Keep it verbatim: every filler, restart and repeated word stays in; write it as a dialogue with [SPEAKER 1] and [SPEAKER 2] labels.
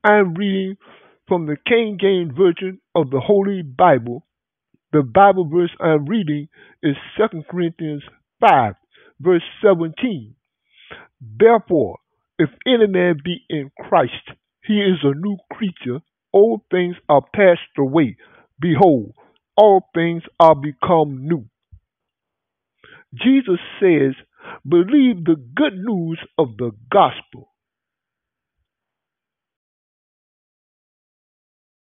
[SPEAKER 1] I'm reading from the King James Version of the Holy Bible. The Bible verse I'm reading is Second Corinthians five, verse seventeen. Therefore, if any man be in Christ, he is a new creature. Old things are passed away. Behold, all things are become new. Jesus says, believe the good news of the gospel.